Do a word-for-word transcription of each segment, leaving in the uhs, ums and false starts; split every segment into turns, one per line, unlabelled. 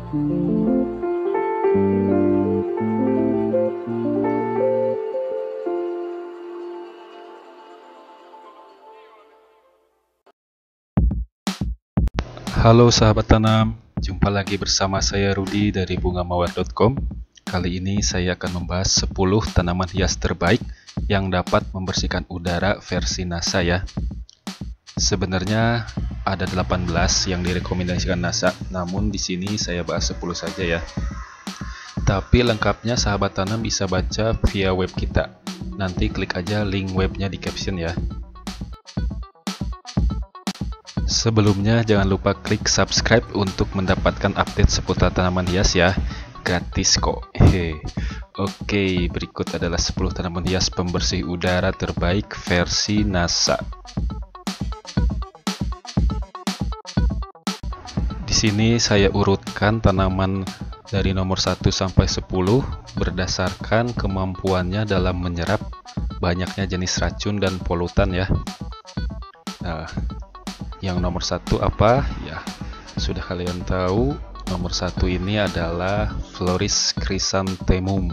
Halo sahabat tanam, jumpa lagi bersama saya Rudi dari bunga mawar dot com. Kali ini saya akan membahas sepuluh tanaman hias terbaik yang dapat membersihkan udara versi NASA ya. Sebenarnya ada delapan belas yang direkomendasikan NASA, namun di sini saya bahas sepuluh saja ya. Tapi lengkapnya sahabat tanam bisa baca via web kita. Nanti klik aja link webnya di caption ya. Sebelumnya jangan lupa klik subscribe untuk mendapatkan update seputar tanaman hias ya. Gratis kok. Hehe. Oke, berikut adalah sepuluh tanaman hias pembersih udara terbaik versi NASA. Di sini saya urutkan tanaman dari nomor satu sampai sepuluh berdasarkan kemampuannya dalam menyerap banyaknya jenis racun dan polutan ya. Nah, yang nomor satu apa? Ya, sudah kalian tahu. Nomor satu ini adalah Floris chrysanthemum.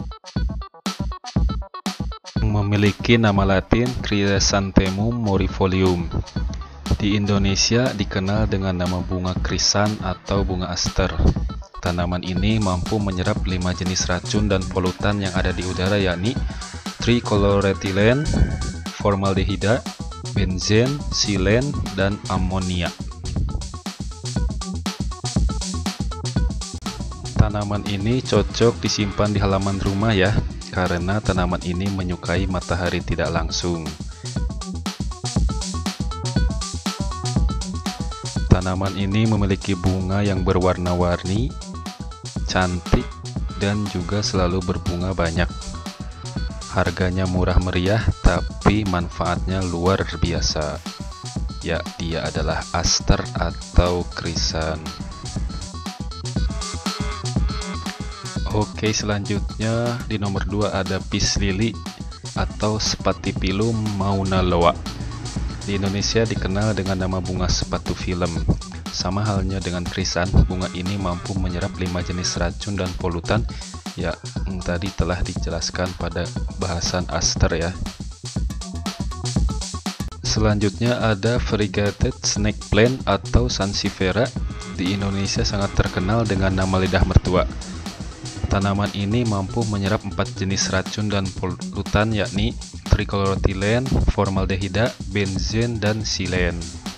Memiliki nama latin Chrysanthemum morifolium. Di Indonesia dikenal dengan nama bunga krisan atau bunga aster. Tanaman ini mampu menyerap lima jenis racun dan polutan yang ada di udara, yakni trichloroethylene, formaldehida, benzen, silen, dan amonia. Tanaman ini cocok disimpan di halaman rumah ya, karena tanaman ini menyukai matahari tidak langsung. Tanaman ini memiliki bunga yang berwarna-warni, cantik, dan juga selalu berbunga banyak. Harganya murah meriah, tapi manfaatnya luar biasa. Ya, dia adalah aster atau krisan. Oke, selanjutnya di nomor dua ada peace lily atau Spathiphyllum maunaloa. Di Indonesia dikenal dengan nama bunga sepatu film. Sama halnya dengan krisan, bunga ini mampu menyerap lima jenis racun dan polutan. Ya, tadi telah dijelaskan pada bahasan aster ya. Selanjutnya ada variegated snake plant atau Sansevieria. Di Indonesia sangat terkenal dengan nama lidah mertua. Tanaman ini mampu menyerap empat jenis racun dan polutan, yakni trichloroethylene, formaldehida, benzen, dan silen.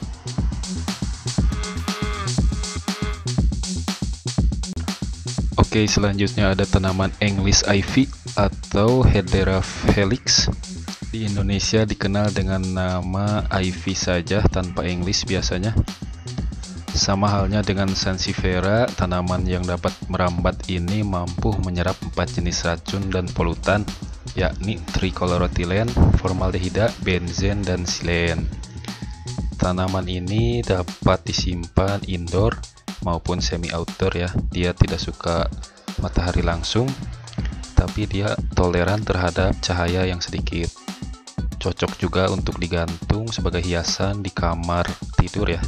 Oke, selanjutnya ada tanaman English ivy atau Hedera felix. Di Indonesia dikenal dengan nama ivy saja tanpa English biasanya. Sama halnya dengan Sansevieria, tanaman yang dapat merambat ini mampu menyerap empat jenis racun dan polutan, yakni trichloroethylene, formaldehida, benzen, dan silen. Tanaman ini dapat disimpan indoor maupun semi outdoor ya. Dia tidak suka matahari langsung, tapi dia toleran terhadap cahaya yang sedikit. Cocok juga untuk digantung sebagai hiasan di kamar tidur ya.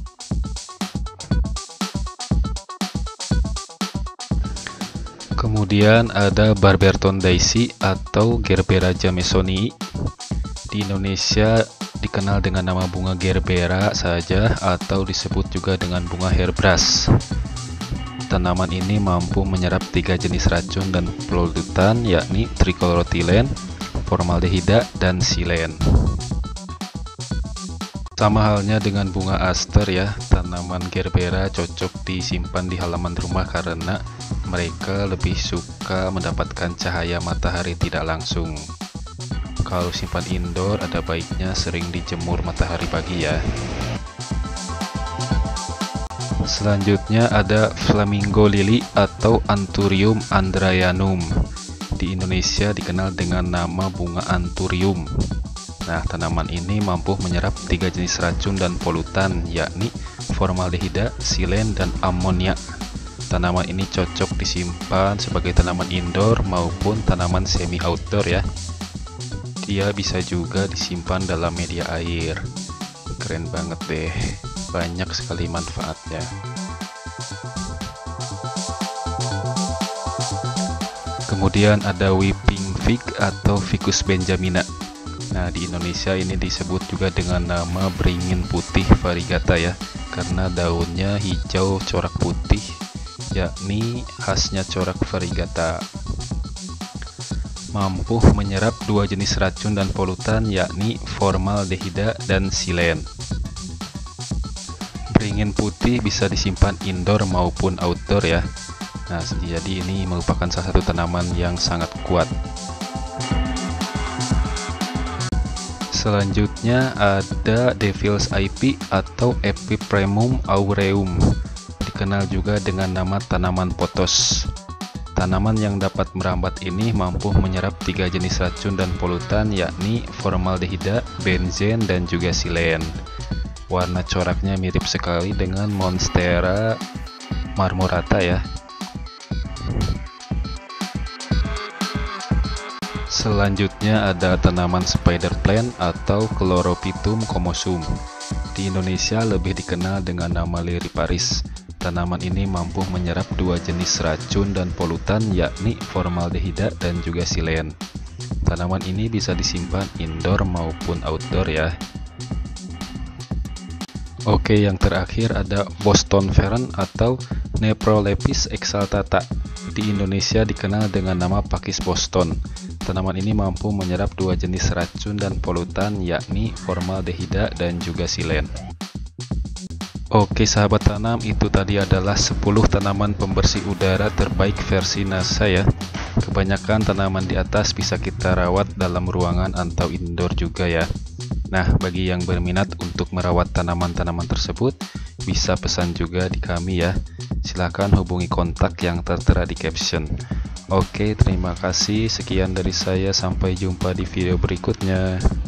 Kemudian ada Barberton daisy atau Gerbera jamesonii. Di Indonesia dikenal dengan nama bunga gerbera saja atau disebut juga dengan bunga hairbrush. Tanaman ini mampu menyerap tiga jenis racun dan polutan, yakni trichloroethylene, formaldehida, dan silen. Sama halnya dengan bunga aster ya, tanaman gerbera cocok disimpan di halaman rumah karena mereka lebih suka mendapatkan cahaya matahari tidak langsung. Kalau simpan indoor, ada baiknya sering dijemur matahari pagi ya. Selanjutnya ada flamingo lily atau Anthurium andryanum. Di Indonesia dikenal dengan nama bunga anthurium. Nah, tanaman ini mampu menyerap tiga jenis racun dan polutan, yakni formaldehida, silen, dan amonia. Tanaman ini cocok disimpan sebagai tanaman indoor maupun tanaman semi outdoor ya. Dia bisa juga disimpan dalam media air. Keren banget deh, banyak sekali manfaatnya. Kemudian ada weeping fig atau ficus benjamina. Nah, di Indonesia ini disebut juga dengan nama beringin putih variegata ya, karena daunnya hijau corak putih, yakni khasnya corak variegata. Mampu menyerap dua jenis racun dan polutan, yakni formaldehida dan silen. Beringin putih bisa disimpan indoor maupun outdoor ya. Nah, jadi ini merupakan salah satu tanaman yang sangat kuat. Selanjutnya ada Devil's Ivy atau Epipremnum aureum, dikenal juga dengan nama tanaman potos. Tanaman yang dapat merambat ini mampu menyerap tiga jenis racun dan polutan, yakni formaldehida, benzen, dan juga silen. Warna coraknya mirip sekali dengan Monstera marmorata ya. Selanjutnya ada tanaman spider plant atau Chlorophytum comosum. Di Indonesia lebih dikenal dengan nama Liriparis. Tanaman ini mampu menyerap dua jenis racun dan polutan, yakni formaldehida dan juga silen. Tanaman ini bisa disimpan indoor maupun outdoor ya. Oke, yang terakhir ada Boston Fern atau Nephrolepis exaltata. Di Indonesia dikenal dengan nama pakis Boston. Tanaman ini mampu menyerap dua jenis racun dan polutan, yakni formaldehida dan juga silen. Oke sahabat tanam, itu tadi adalah sepuluh tanaman pembersih udara terbaik versi NASA ya. Kebanyakan tanaman di atas bisa kita rawat dalam ruangan atau indoor juga ya. Nah, bagi yang berminat untuk merawat tanaman-tanaman tersebut, bisa pesan juga di kami ya. Silahkan hubungi kontak yang tertera di caption. Oke, terima kasih. Sekian dari saya. Sampai jumpa di video berikutnya.